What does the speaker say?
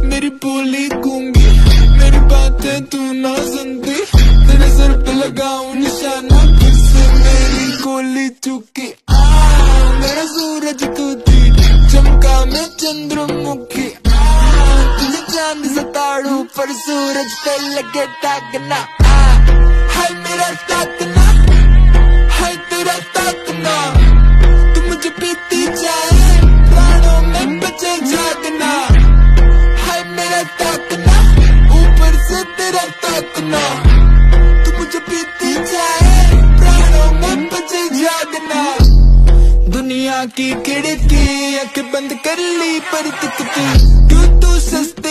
मेरी बोली गूंगी, मेरी बातें तू ना सुनती, तेरे सर पे लगाऊं निशाना, फिर से मेरी गोली चुकी। मेरा सूरज तू थी, चमका मैं चंद्रमुखी। तुझे चांद सताड़ू पर सूरज पे लगे ताकना। हाय मेरा ताकना, हाय तेरा ताकना, तू मुझे पीती जाए प्राणों में बचे जागना। हाय मेरा ताकना, ऊपर से तेरा ताकना, तू मुझे पीती जाए प्राणों में बचे जागना। दुनिया की खिड़की आंखें बंद कर ली पर दिखती, क्यों तू सस्ती